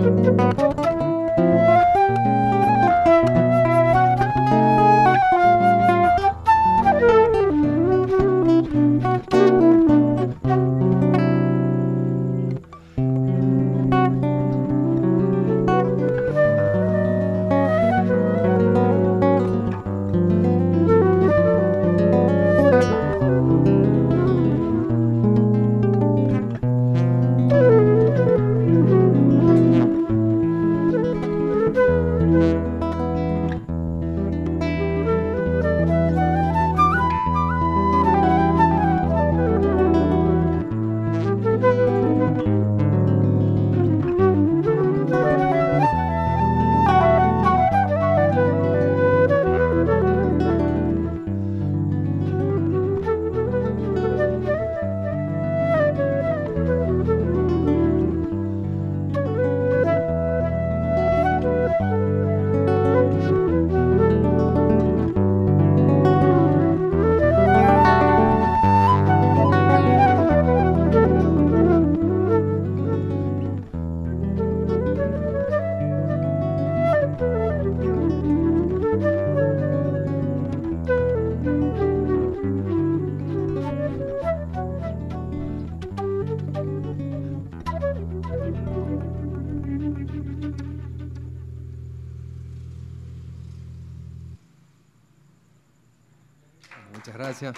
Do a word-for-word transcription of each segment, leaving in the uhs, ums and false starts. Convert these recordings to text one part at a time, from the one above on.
Muchas gracias.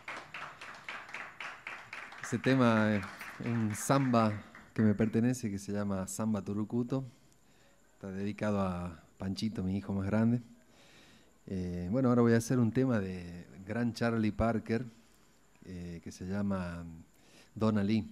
Ese tema es un samba que me pertenece, que se llama Samba Turucuto. Está dedicado a Panchito, mi hijo más grande. Eh, bueno, ahora voy a hacer un tema de gran Charlie Parker, eh, que se llama Donna Lee.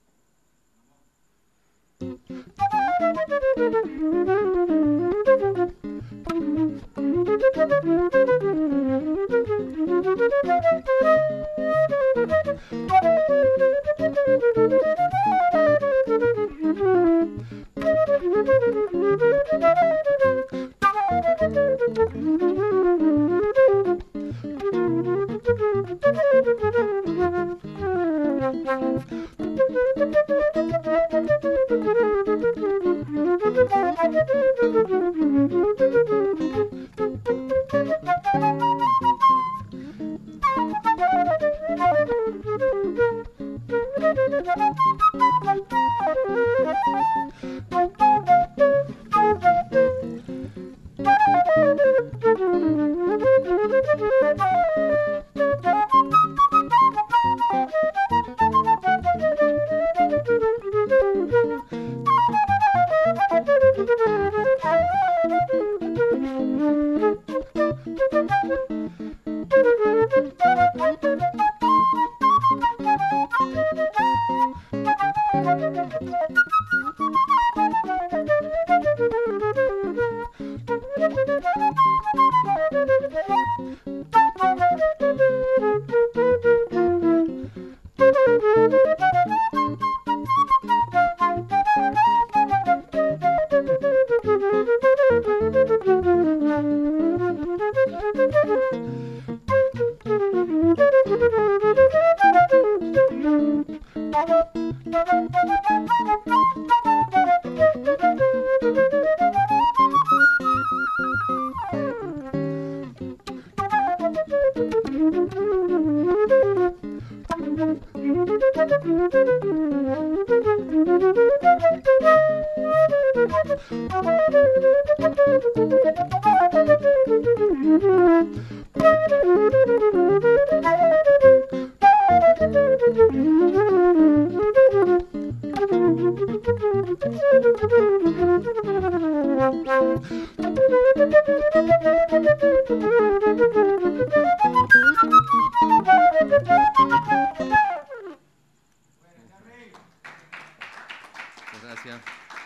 Gracias.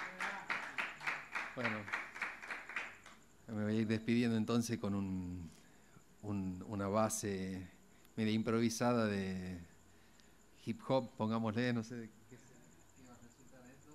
Bueno, me voy a ir despidiendo entonces con un, un, una base media improvisada de hip hop, pongámosle, no sé de qué va a resultar esto.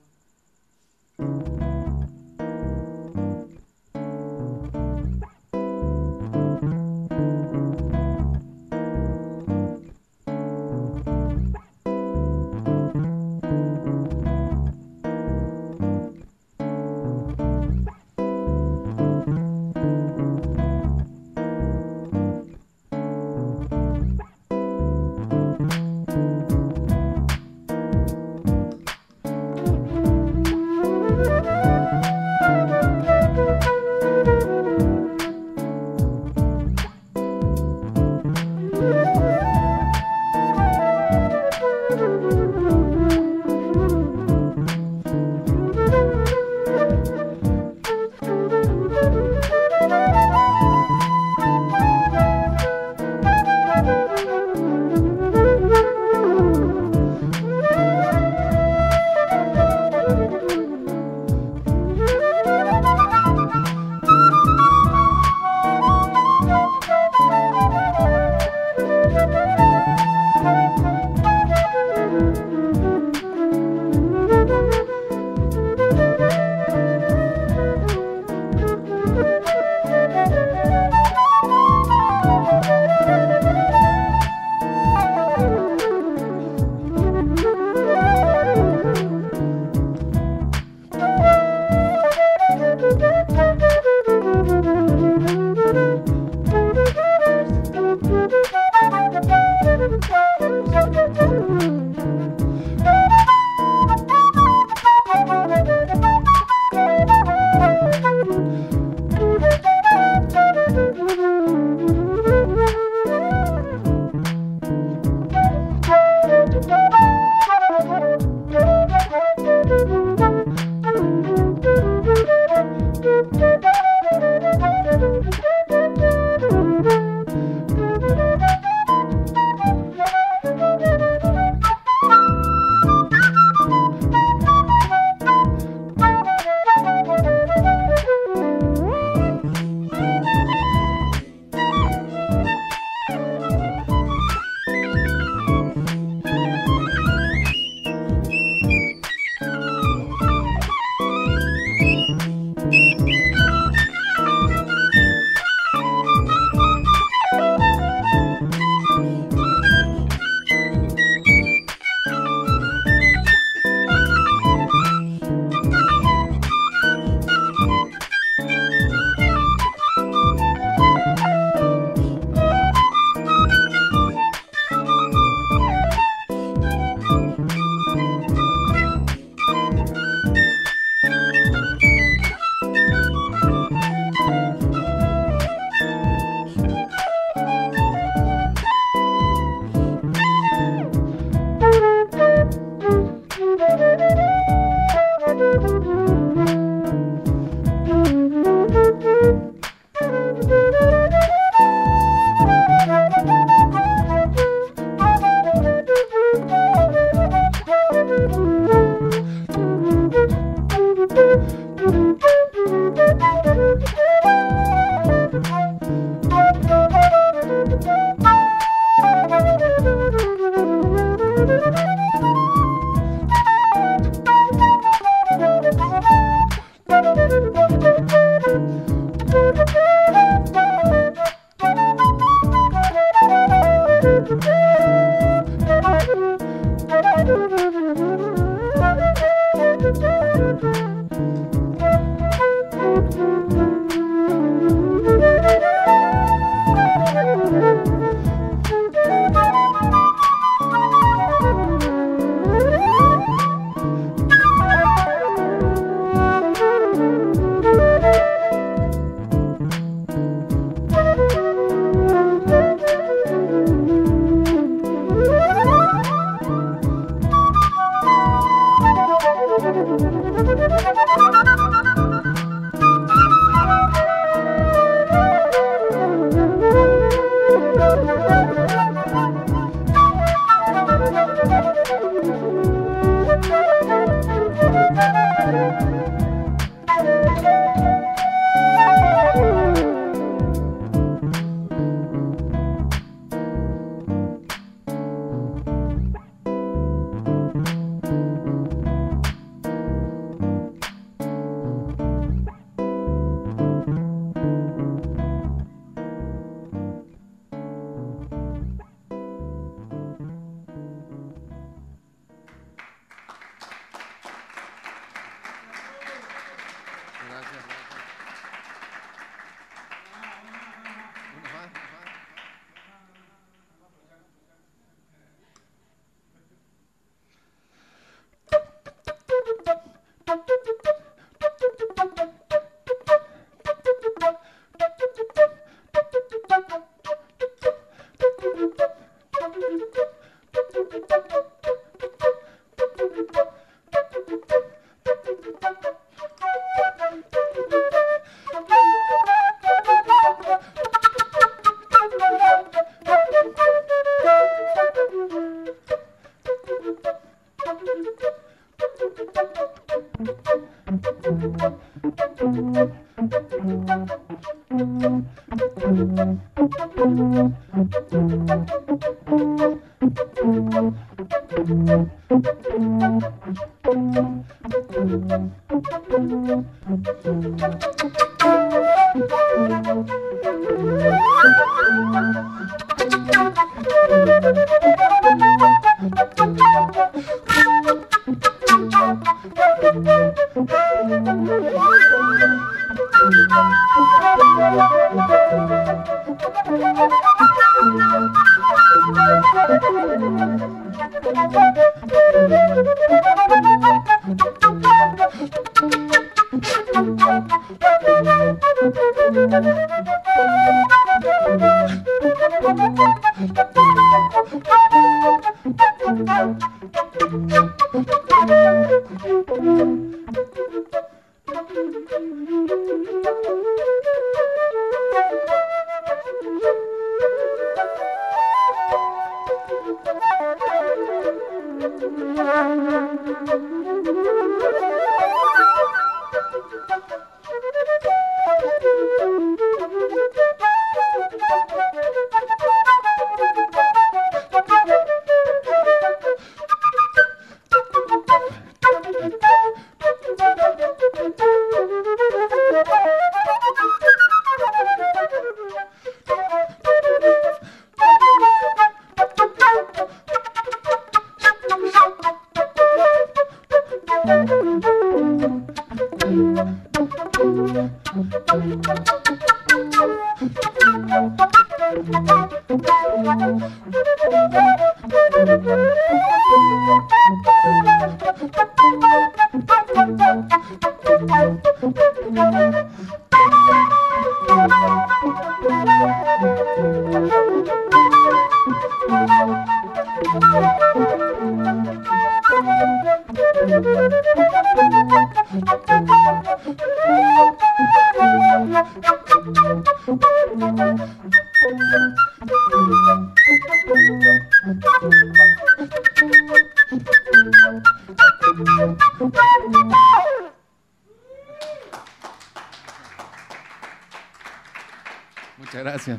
Muchas gracias.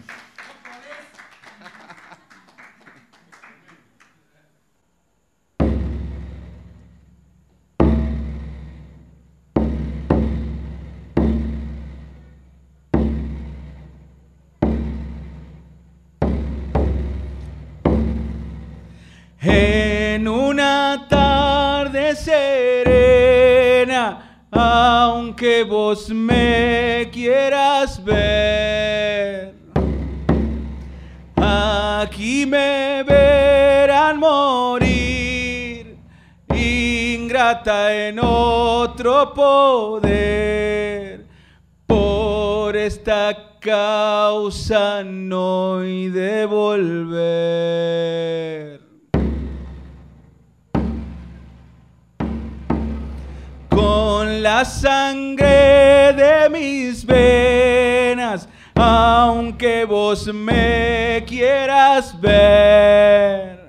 En una tarde serena, aunque vos me quieras ver, aquí me verán morir, ingrata en otro poder. Por esta causa no he de volver. Con la sangre de mis venas, aunque vos me quieras ver,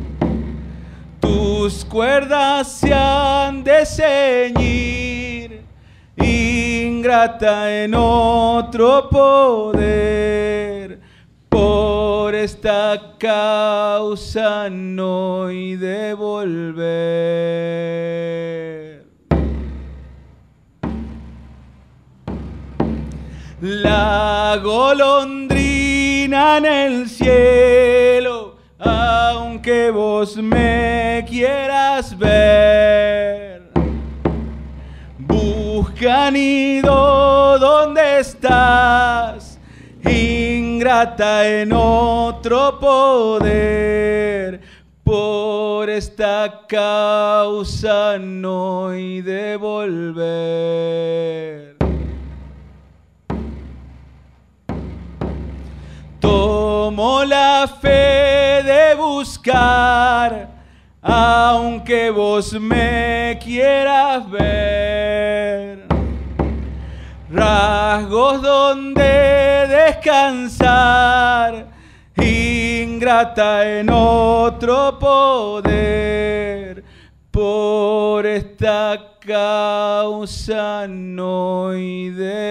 tus cuerdas se han de ceñir, ingrata en otro poder. Por esta causa no he de volver. La golondrina en el cielo, aunque vos me quieras ver, busca nido donde estás, ingrata en otro poder. Por esta causa no he de volver. Tomo la fe de buscar, aunque vos me quieras ver, rasgos donde descansar, ingrata en otro poder. Por esta causa no y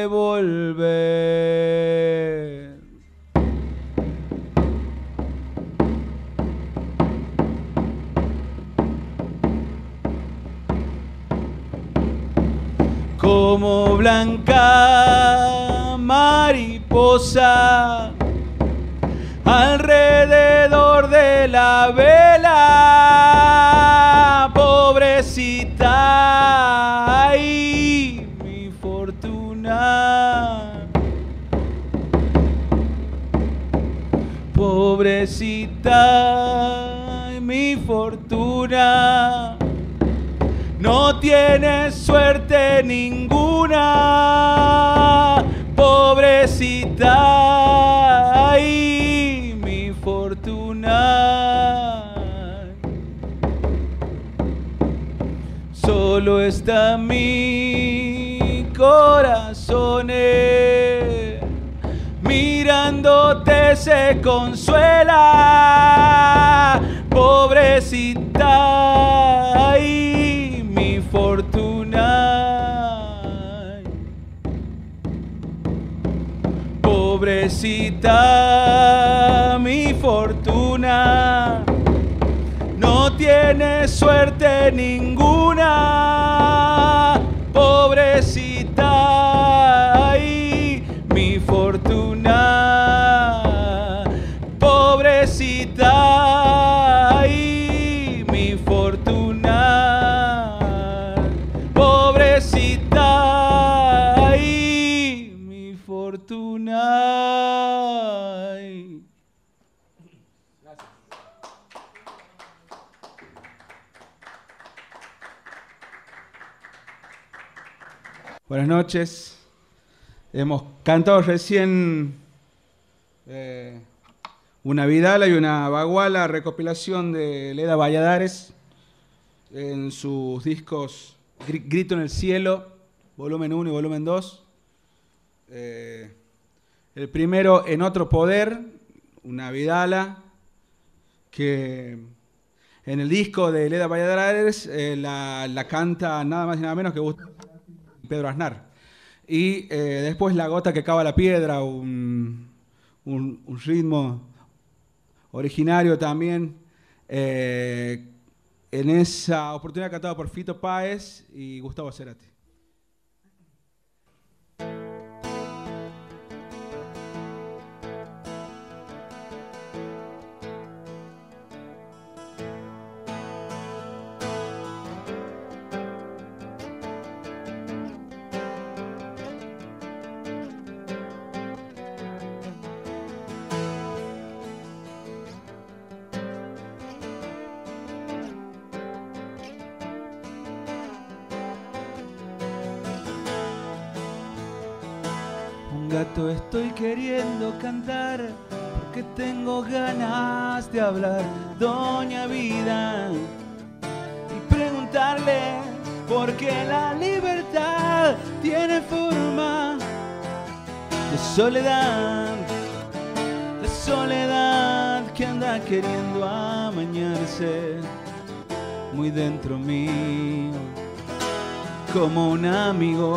devolver. Como blanca mariposa alrededor de la vela, pobrecita, ay, mi fortuna, pobrecita, ay, mi fortuna, no tienes suerte ninguna, pobrecita, ay, mi fortuna. Solo está mi corazón, eh, mirándote se consuela, pobrecita, ay, mi fortuna. Pobrecita, mi fortuna, no tiene suerte ninguna, pobrecita, ay, mi fortuna, pobrecita, ay, mi fortuna, pobrecita, ay, mi fortuna. Gracias. Buenas noches. Hemos cantado recién eh, una Vidala y una Baguala, recopilación de Leda Valladares en sus discos Grito en el Cielo, volumen uno y volumen dos. Eh, el primero, En Otro Poder, una Vidala que en el disco de Leda Valladares eh, la, la canta nada más y nada menos que Pedro Aznar. Y eh, después La Gota que Cava la Piedra, un, un, un ritmo originario también. Eh, en esa oportunidad cantado por Fito Páez y Gustavo Cerati. Gato estoy queriendo cantar porque tengo ganas de hablar, doña vida, y preguntarle por qué la libertad tiene forma de soledad, de soledad que anda queriendo amañarse muy dentro mío, como un amigo.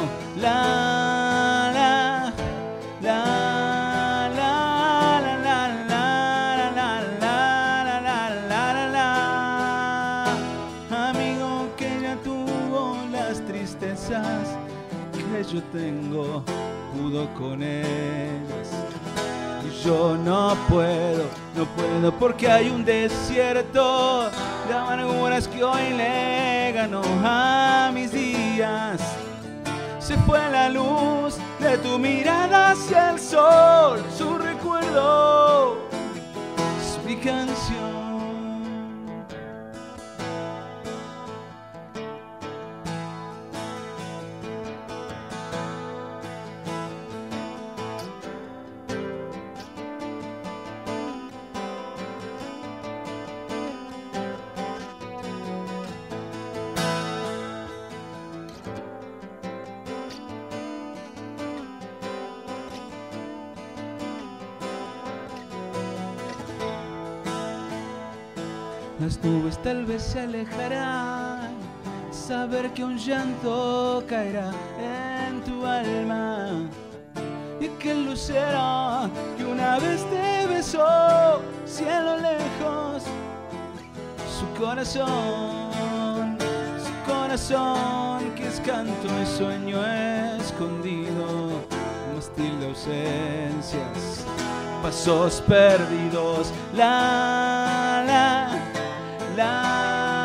La, la, La, la, la, la, la, la, la, la, la, la, la. Amigo que ya tuvo las tristezas que yo tengo, pudo con ellas. Y yo no puedo, no puedo porque hay un desierto de amarguras que hoy le ganó a mis días. Se fue la luz de tu mirada hacia el sol, su recuerdo es mi canción. Las nubes tal vez se alejarán, saber que un llanto caerá en tu alma y que el lucero que una vez te besó, cielo lejos, su corazón, su corazón que es canto y sueño escondido, mástil de ausencias, pasos perdidos, la, la, la.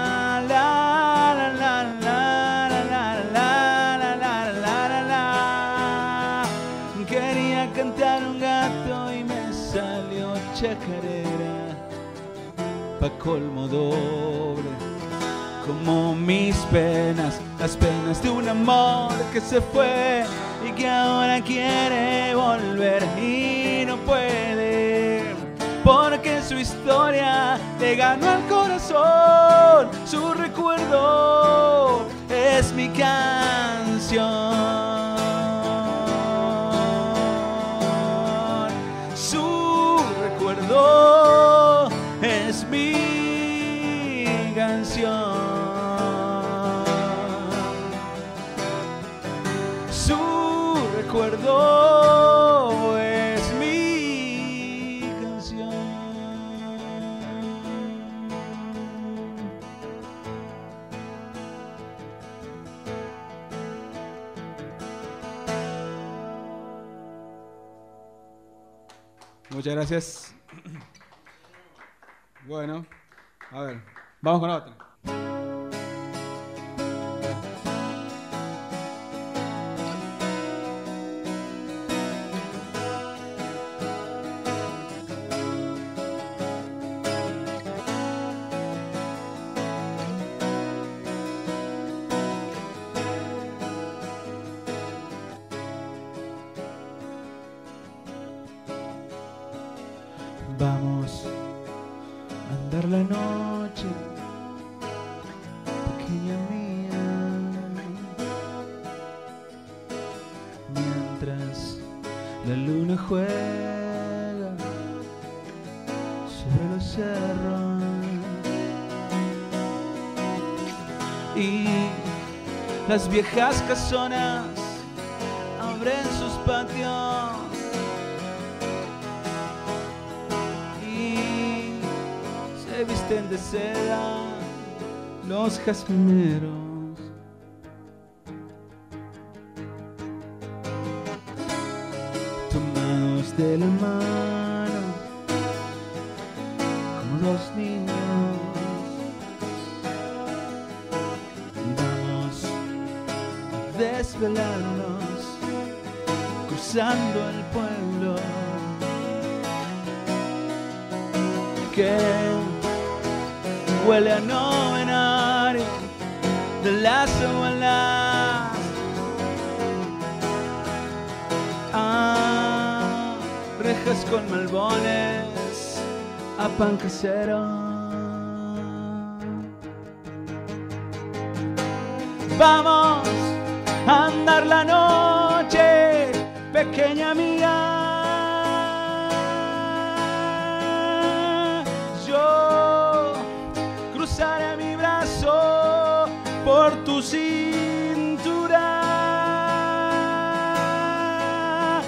Cantar un gato y me salió chacarera, pa' colmo doble, como mis penas, las penas de un amor que se fue y que ahora quiere volver y no puede, porque su historia le ganó al corazón, su recuerdo es mi canción. Es mi canción, su recuerdo es mi canción. Muchas gracias. Bueno, a ver, vamos con otra. Vamos a andar la noche, pequeña mía, mientras la luna juega sobre los cerros y las viejas casonas abren sus patios. Se visten de seda los jazmineros, tomados de la mano como dos niños. Vamos a desvelarnos cruzando el pueblo que huele a novenario de las abuelas, a rejas con malbones, a pan casero. Vamos a andar la noche, pequeña mía. Cruzaré mi brazo por tu cintura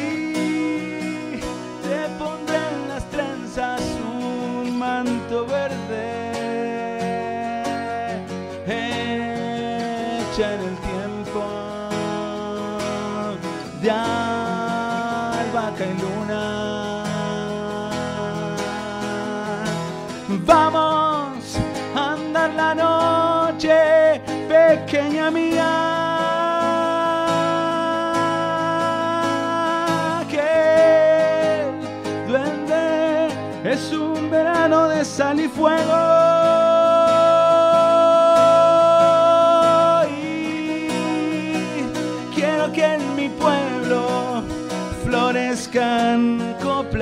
y te pondré en las trenzas un manto verde hecha en el tiempo de albahaca y luna. Vamos a andar la noche, pequeña mía, que el duende es un verano de sal y fuego y quiero que en mi pueblo florezcan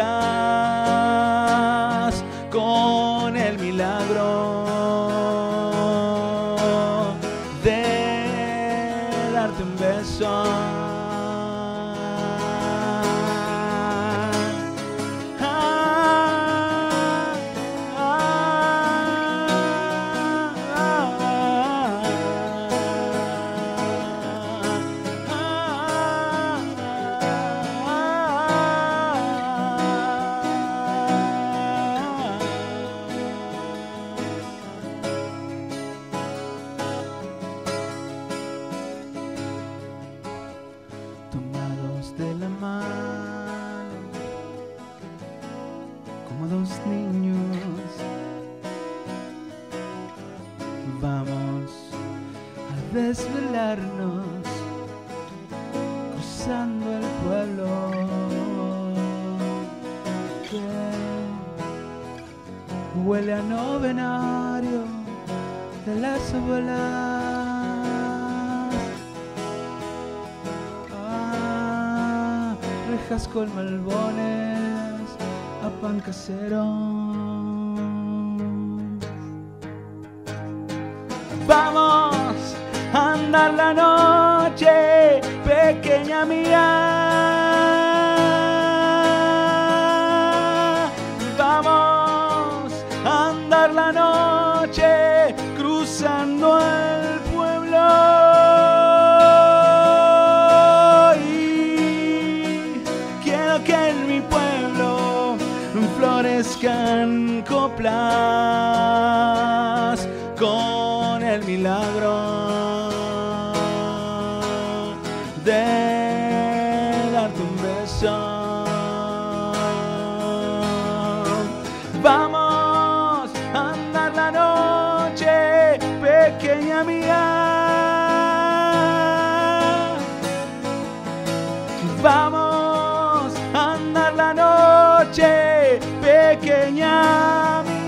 coplas con el milagro de darte un beso. Ah, ah, ah, vernos cruzando el pueblo que huele a novenario de las abuelas. Ah, rejas con malbones a pan casero. Vamos a andar la noche, pequeña mía. Vamos a andar la noche cruzando el pueblo y quiero que en mi pueblo florezcan coplas con el milagro de darte un beso. Vamos a andar la noche, pequeña mía. Vamos a andar la noche, pequeña mía.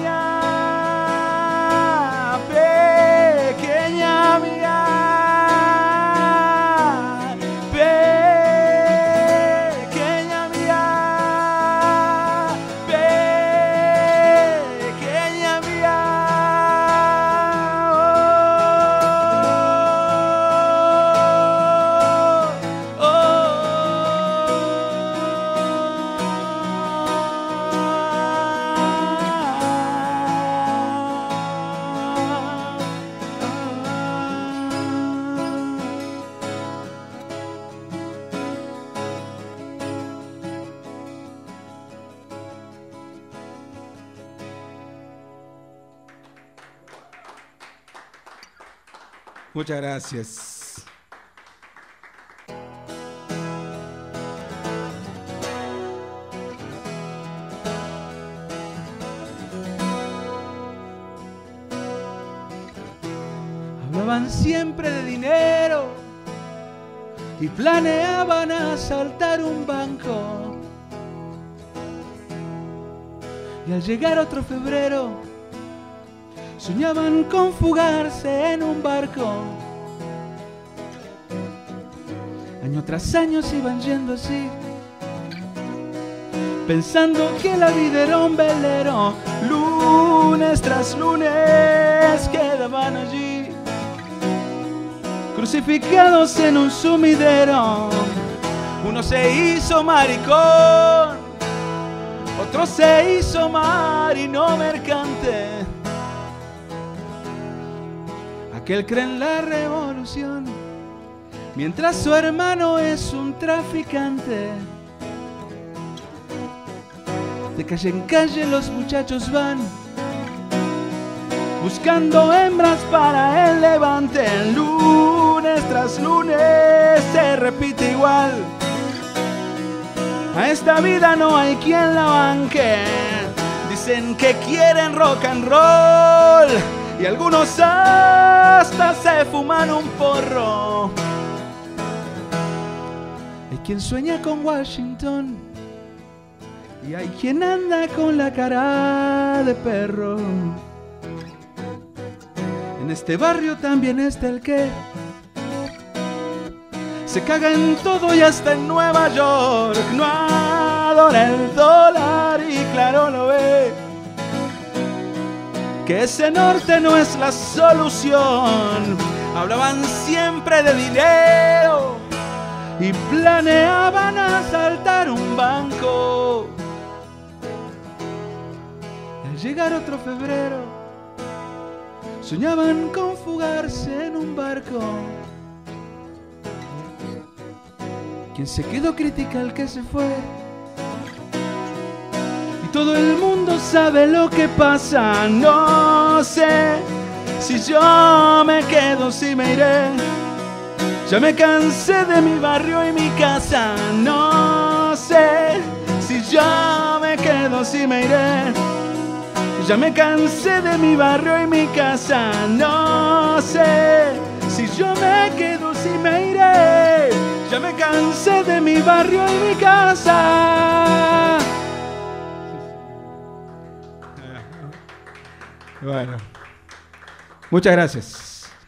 Pequeña mía. Pequeña mía. Pequeña mía. Oh, oh, muchas gracias. Hablaban siempre de dinero y planeaban asaltar un banco. Y al llegar otro febrero, soñaban con fugarse en un barco. Año tras año se iban yendo así, pensando que la vida era un velero. Lunes tras lunes quedaban allí, crucificados en un sumidero. Uno se hizo maricón, otro se hizo marino mercante. Aquel cree en la revolución, mientras su hermano es un traficante. De calle en calle los muchachos van, buscando hembras para el levante. Lunes tras lunes se repite igual, a esta vida no hay quien la banque. Dicen que quieren rock and roll y algunos hasta se fuman un porro. Hay quien sueña con Washington y hay quien anda con la cara de perro. En este barrio también está el que se caga en todo y hasta en Nueva York no adora el dólar y claro lo ve, que ese norte no es la solución. Hablaban siempre de dinero y planeaban asaltar un banco. Y al llegar otro febrero, soñaban con fugarse en un barco. Quien se quedó critica al que se fue, y todo el mundo sabe lo que pasa. No sé si yo me quedo, si me iré. Ya me cansé de mi barrio y mi casa. No sé si yo me quedo, si me iré. Ya me cansé de mi barrio y mi casa. No sé si yo me quedo, así me iré. Ya me cansé de mi barrio y mi casa. Bueno, muchas gracias.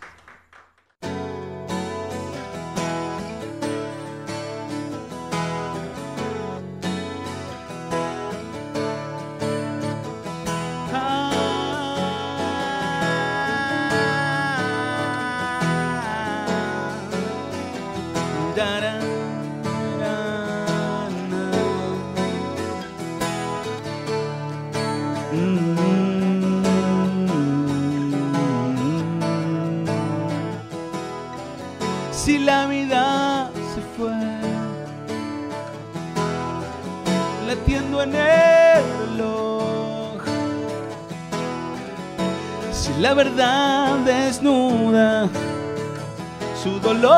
Si la vida se fue, latiendo en el reloj, si la verdad desnuda su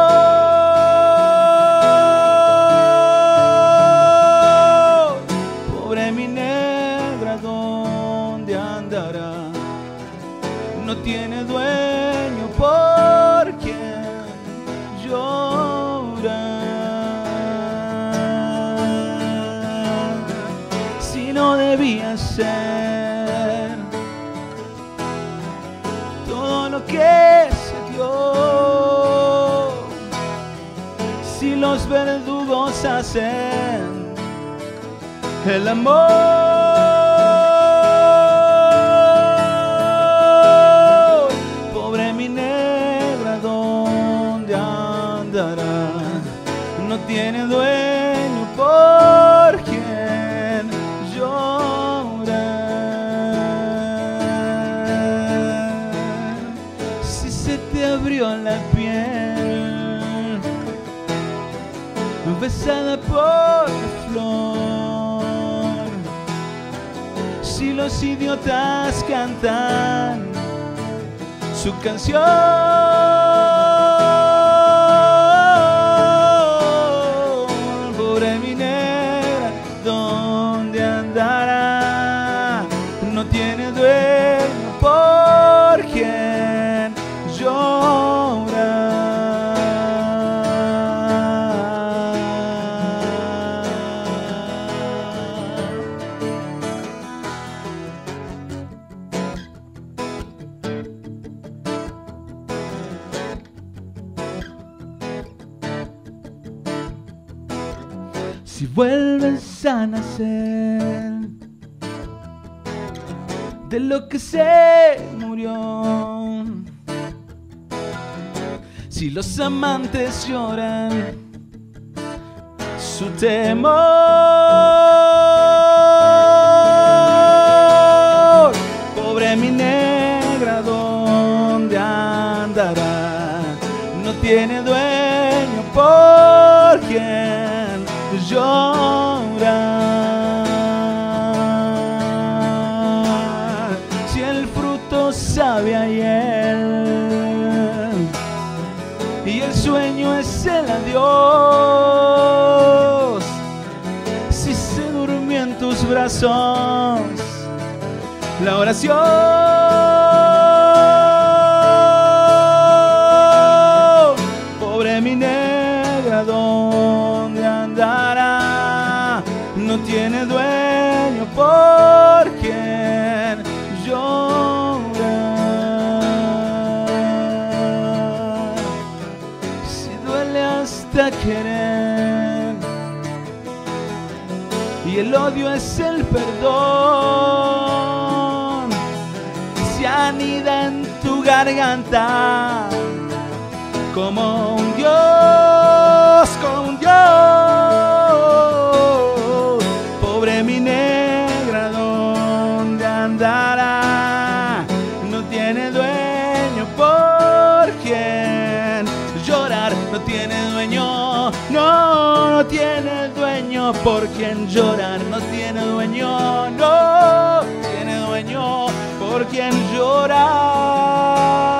dolor, pobre mi negra, ¿dónde andará? No tiene dueño por quien llorar. Si no debía ser todo lo que se dio, si los verdugos hacen el amor, pobre mi negra, ¿dónde andará? No tiene dueño por quien llorar. Si se te abrió la piel, besada por la flor, si los idiotas cantan su canción, pobre mi negra, ¿dónde andará? No tiene dueño por quien llorar. Si vuelves a nacer de lo que se murió, si los amantes lloran su temor, pobre mi negra, ¿dónde andará? No tiene dueño por quien llorar. Si el fruto sabe a hiel y el sueño es el adiós, si se durmió en tus brazos la oración, pobre mi negra, ¿dónde andará? No tiene dueño por quien llorar. Si duele hasta querer y el odio es el perdón, se anida en tu garganta como un dios, como un dios, pobre mi negra, ¿dónde andará? No tiene dueño por quien llorar, no tiene dueño, no, no tiene dueño por quien llorar, no tiene dueño, no tiene dueño por quien llorar.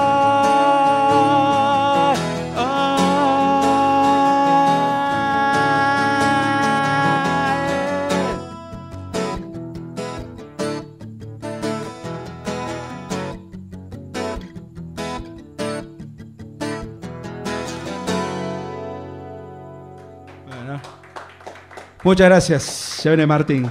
Ah. Muchas gracias. Ya viene Martín.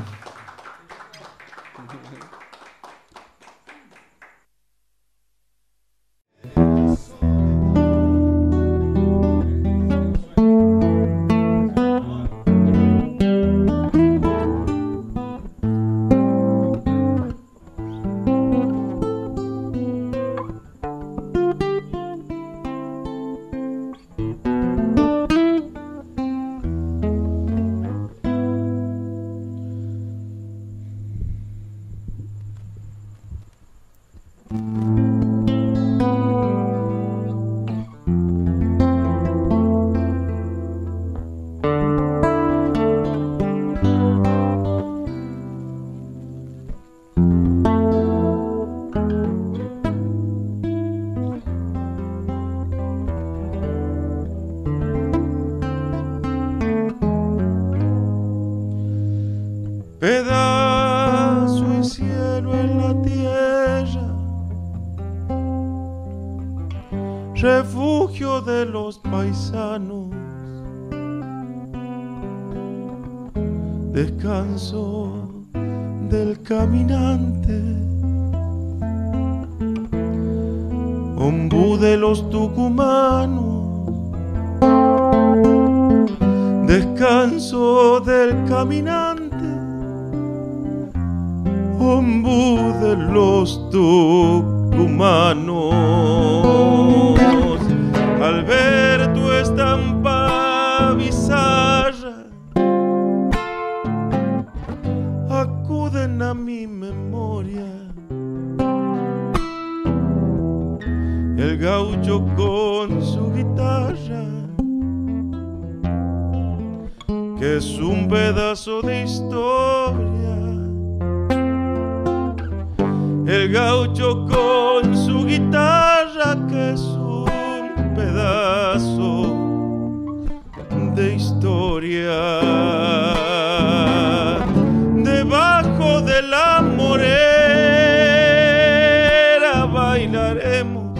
Pedazo y cielo en la tierra, refugio de los paisanos, descanso del caminante, ombú de los tucumanos, descanso del caminante, ombú de los tucumanos. Al ver tu estampa bizarra, acuden a mi memoria el gaucho con su guitarra, que es un pedazo de historia. El gaucho con su guitarra, que es un pedazo de historia. Debajo de la morera bailaremos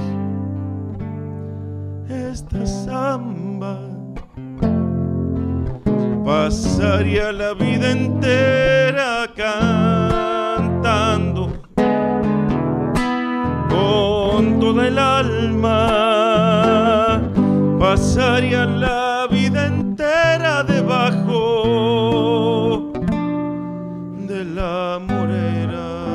esta samba. Pasaría la vida entera cantando con toda el alma, pasaría la vida entera debajo de la morera.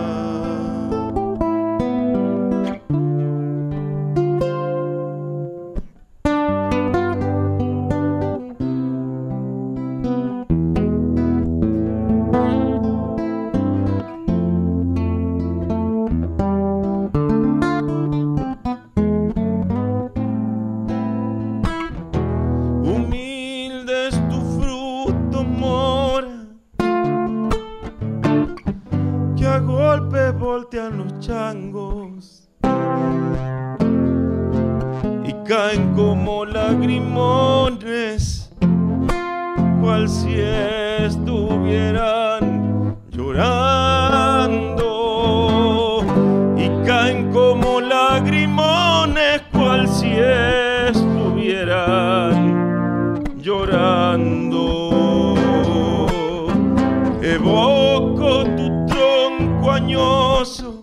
Voltean los changos y caen como lagrimones, cual si estuvieran llorando, y caen como lagrimones, cual si estuvieran llorando. Evoco tu tronco añoso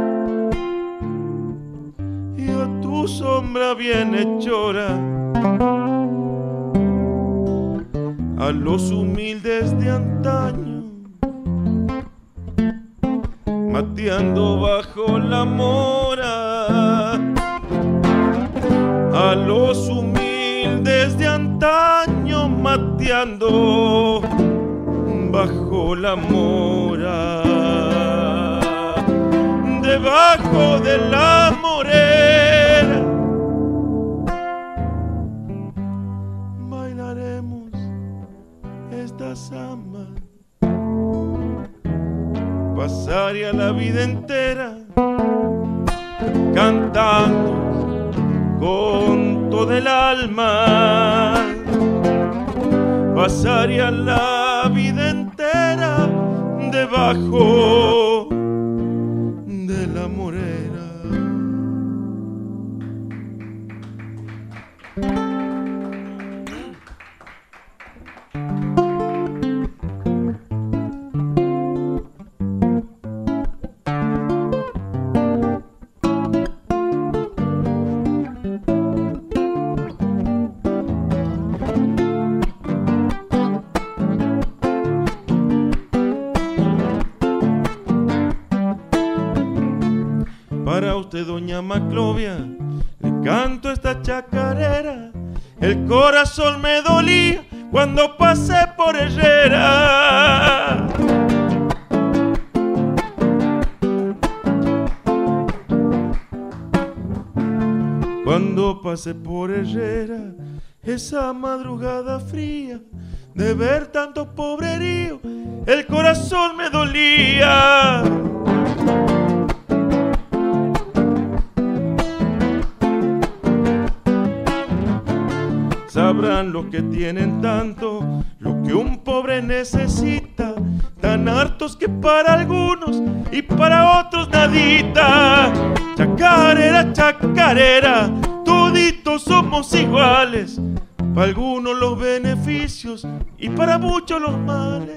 y a tu sombra bienhechora, a los humildes de antaño, mateando bajo la mora, a los humildes de antaño, mateando bajo la mora. Debajo de la morera bailaremos esta samba. Pasaría la vida entera cantando con todo el alma. Pasaría la vida entera debajo de la morera. usted, doña Maclovia, le canto esta chacarera. El corazón me dolía cuando pasé por Herrera. Cuando pasé por Herrera, esa madrugada fría, de ver tanto pobrerío, el corazón me dolía. Sabrán los que tienen tanto, lo que un pobre necesita, tan hartos que para algunos y para otros nadita. Chacarera, chacarera, toditos somos iguales, para algunos los beneficios y para muchos los males.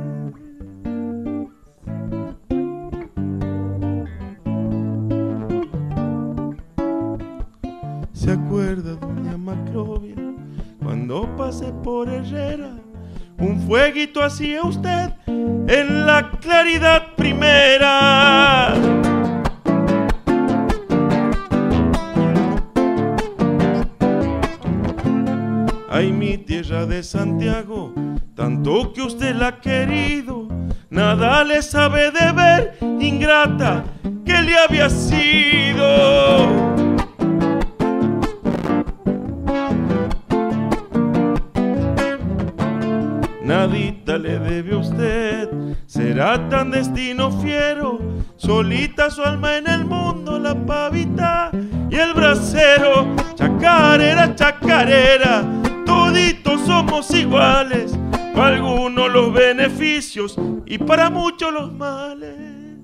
¿Se acuerda, doña Maclovia, cuando pasé por Herrera? Un fueguito hacía usted en la claridad primera. Ay, mi tierra de Santiago, tanto que usted la ha querido, nada le sabe de ver, ingrata, que le había sido. Nadita le debe a usted, será tan destino fiero, solita su alma en el mundo, la pavita y el bracero. Chacarera, chacarera, toditos somos iguales, para algunos los beneficios y para muchos los males.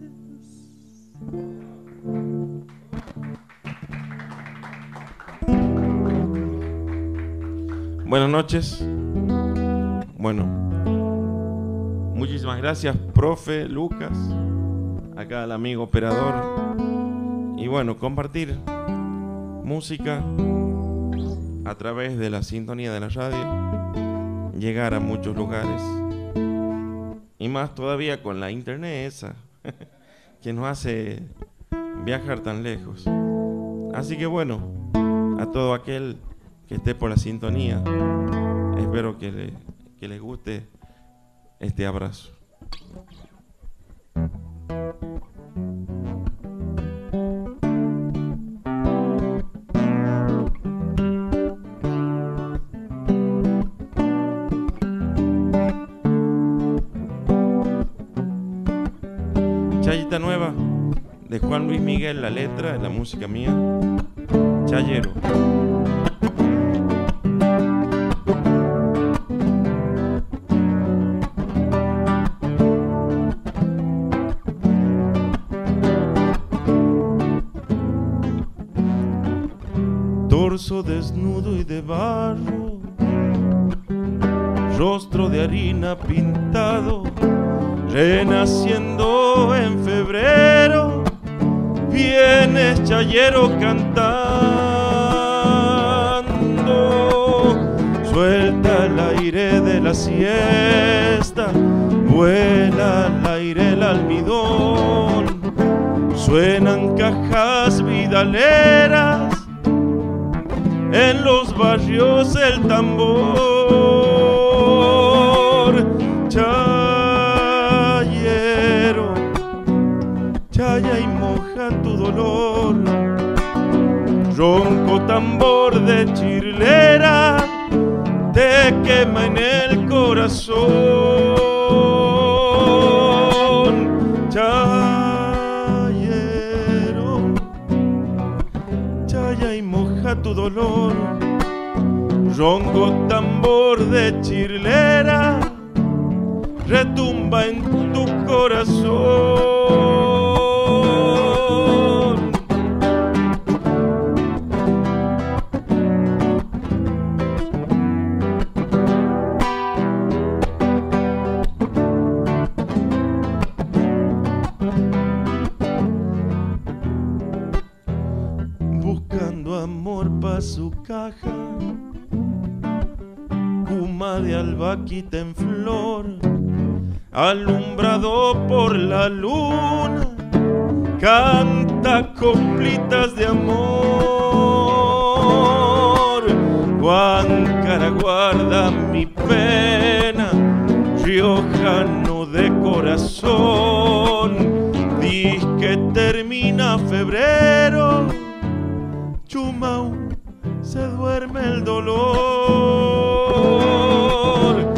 Buenas noches. Bueno, muchísimas gracias, profe Lucas, acá el amigo operador. Y bueno, compartir música a través de la sintonía de la radio, llegar a muchos lugares, y más todavía con la internet esa, que nos hace viajar tan lejos. Así que bueno, a todo aquel que esté por la sintonía, espero que le... que les guste este abrazo. Chayita nueva de Juan Luis Miguel, la letra, la música mía. Chayero. Torso desnudo y de barro, rostro de harina pintado, renaciendo en febrero, vienes chayero cantando. Suelta el aire de la siesta, vuela al aire el almidón, suenan cajas vidaleras, en los barrios el tambor. Chayero, chaya y moja tu dolor, ronco tambor de chirlera, te quema en el corazón. Chayero, chaya y moja tu dolor, ronco tambor de chirlera, retumba en tu corazón. Buscando amor pa' su caja, cuma de albaquita en flor, alumbrado por la luna, canta coplitas de amor. Huáncara guarda mi pena, riojano de corazón. Diz que termina febrero, Chumau, se duerme el dolor.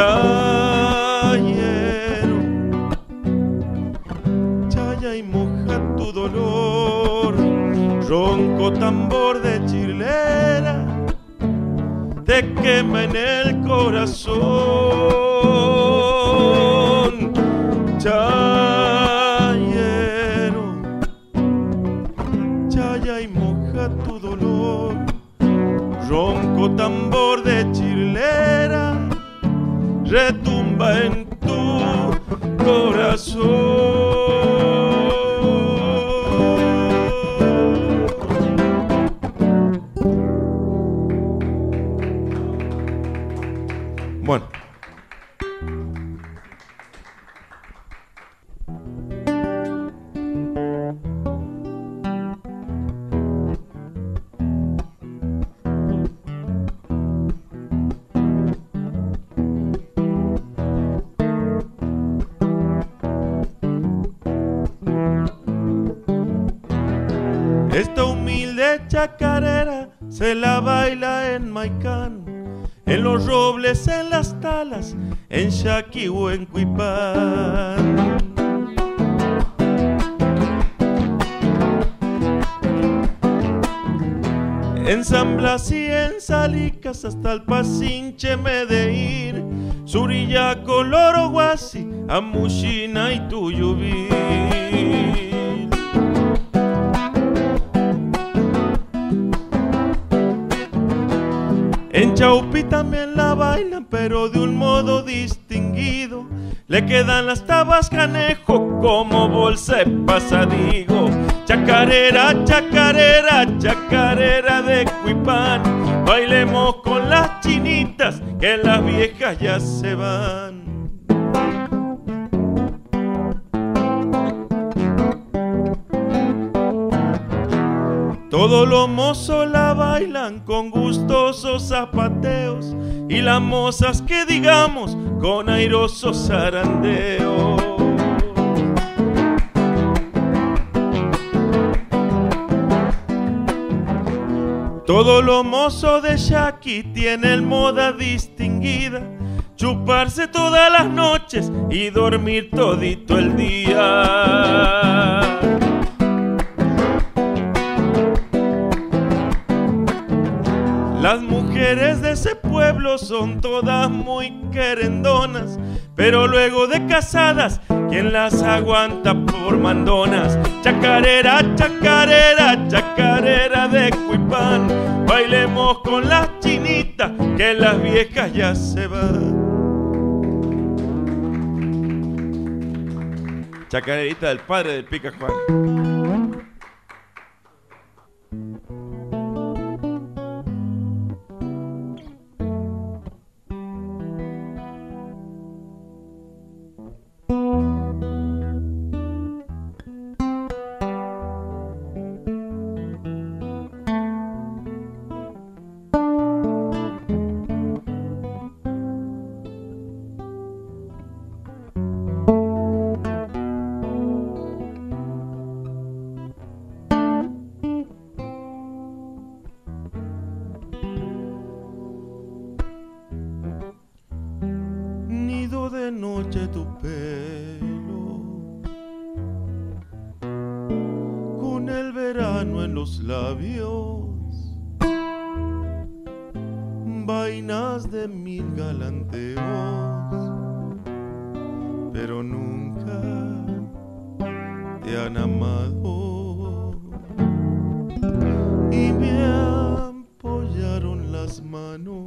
Chayero, chaya y moja tu dolor. Ronco tambor de chilera, te quema en el corazón. Chayero, chaya y moja tu dolor. Ronco tambor de chilera, retumba en tu corazón. Bueno. Esta humilde chacarera se la baila en Maicán, en los robles, en las talas, en Chaqui o en Cuipán. En San Blas y en Salicas, hasta el Pasinche, Medellín, Surillaco, Loroguasi, Amushina y Tuyubí. En Chaupi también la bailan, pero de un modo distinguido. Le quedan las tabas canejo como bolsa de pasadigo. Chacarera, chacarera, chacarera de Cuipán. Bailemos con las chinitas, que las viejas ya se van. Todos los mozos la bailan con gustosos zapateos, y las mozas que digamos con airosos zarandeos. Todos los mozos de Chaqui tienen moda distinguida, chuparse todas las noches y dormir todito el día. Las mujeres de ese pueblo son todas muy querendonas, pero luego de casadas, ¿quién las aguanta por mandonas? Chacarera, chacarera, chacarera de Cuipán. Bailemos con las chinitas, que las viejas ya se van. Chacarerita del padre del Pica Juan. De noche tu pelo, con el verano en los labios, vainas de mil galanteos, pero nunca te han amado, y me apoyaron las manos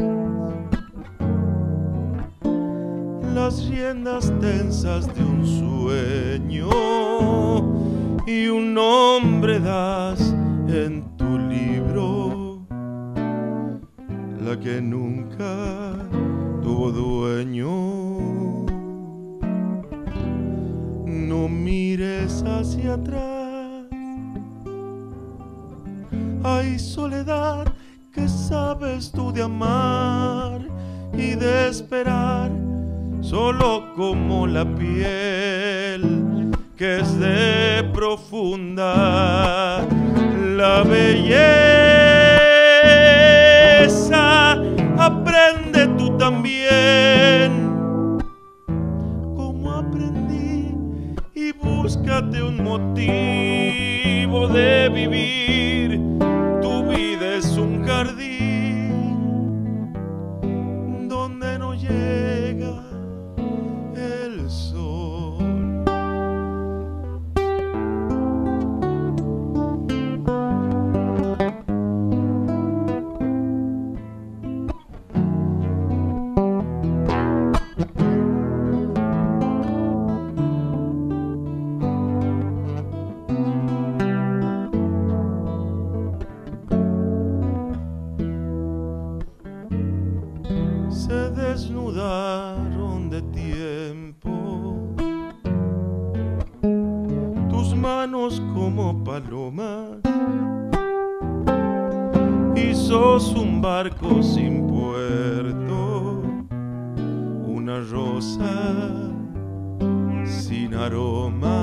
las riendas tensas de un sueño, y un nombre das en tu libro, la que nunca tuvo dueño. No mires hacia atrás, Ay, soledad, ¿qué sabes tú de amar y de esperar? Solo como la piel que es de profunda la belleza. Aprende tú también como aprendí y búscate un motivo de vivir. Tu vida es un jardín donde no llega el sol. Se desnudaron de tiempo tus manos como palomas y sos un barco sin puerto, una rosa sin aromas.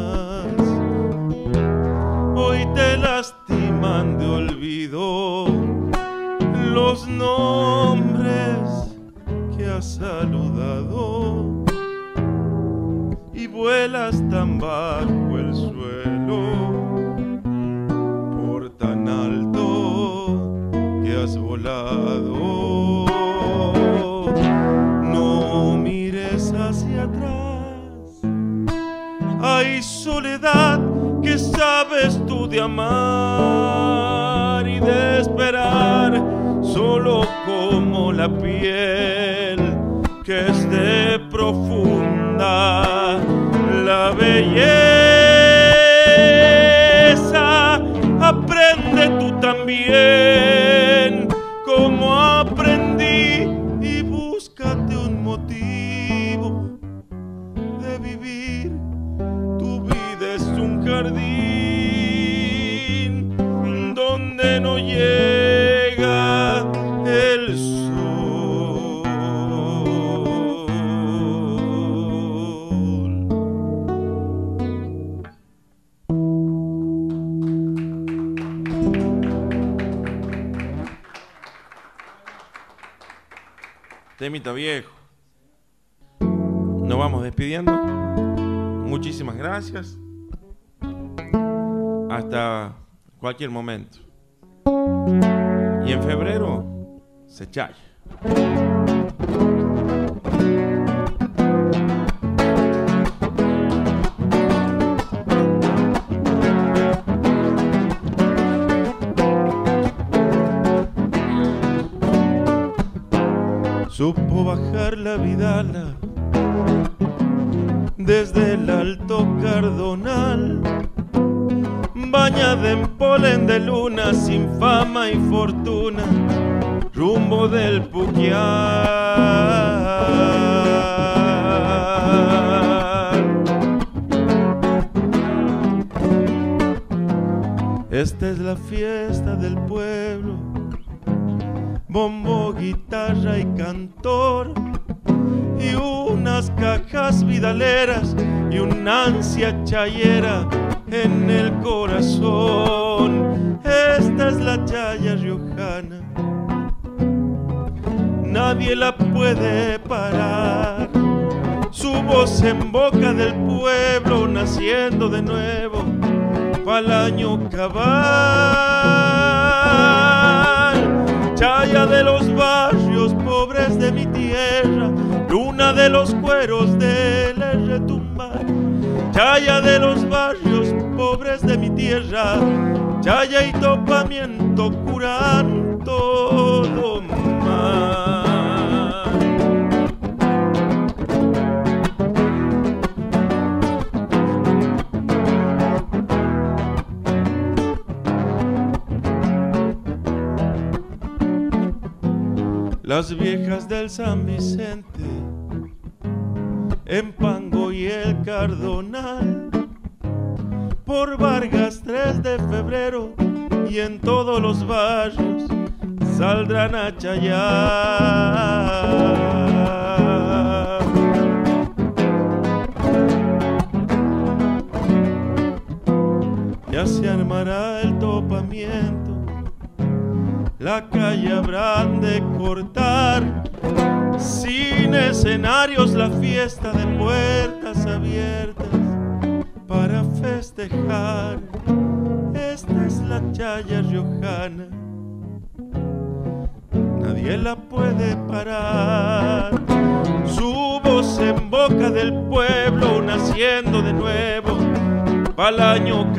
Hoy te lastiman de olvido los nombres que has saludado y vuelas tan bajo el suelo, por tan alto que has volado. No mires hacia atrás. Ay, soledad, ¿qué sabes tú de amar y de esperar? Solo como la piel que es de profunda la belleza. Aprende tú también como aprendí y búscate un motivo de vivir. Tu vida es un jardín donde no llega el sol. Temita viejo. Nos vamos despidiendo. Muchísimas gracias. Hasta cualquier momento. Y en febrero se chaya. Supo bajar la vidala desde el Alto Cardonal, bañada en polen de luna, sin fama y fortuna, rumbo del Puquial. Esta es la fiesta del pueblo, bombo, guitarra y cantor, y unas cajas vidaleras y una ansia chayera en el corazón. Esta es la chaya riojana, nadie la puede parar. Su voz en boca del pueblo, naciendo de nuevo pa'l año cabal. Chaya de los barrios pobres de mi tierra, luna de los cueros del retumbar. Chaya de los barrios pobres de mi tierra, chaya y topamiento curan todo mal. Las viejas del San Vicente, en Pango y el Cardonal, por Vargas tres de febrero y en todos los barrios saldrán a chayar. Ya se armará el topamiento, la calle habrán de cortar, sin escenarios la fiesta de puertas abiertas para festejar. Esta es la chaya riojana, nadie la puede parar. Su voz en boca del pueblo, naciendo de nuevo pa'l año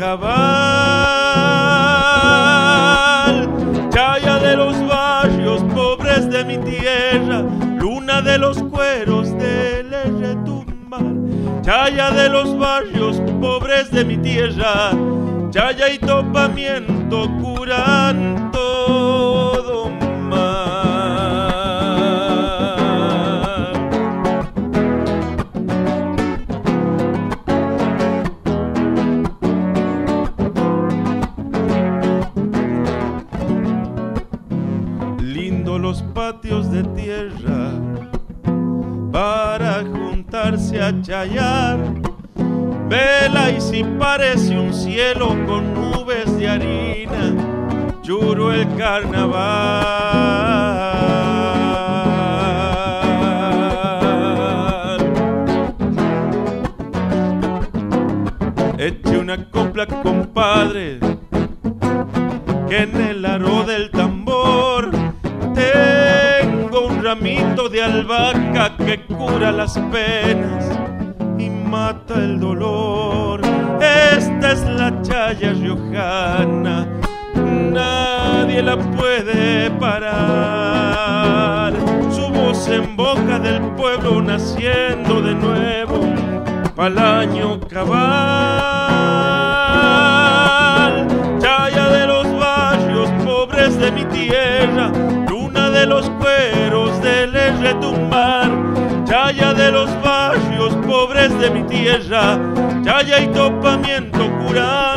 cabal. Chaya de los barrios pobres de mi tierra, luna de los cueros del retumbar. Chaya de los barrios pobres de mi tierra, chaya y topamiento curan todo mal. Lindo los patios de tierra para juntarse a chayar. Vela y si parece un cielo con nubes de harina, juro el carnaval. Eche una copla, compadre, que en el aro del tambor tengo un ramito de albahaca que cura las penas y mata el dolor. Esta es la chaya riojana, nadie la puede parar. Su voz en boca del pueblo, naciendo de nuevo pa'l año cabal. Chaya de los barrios pobres de mi tierra, luna de los cueros del retumbar. Chaya de los barrios pobres de mi tierra, chaya y topamiento curar.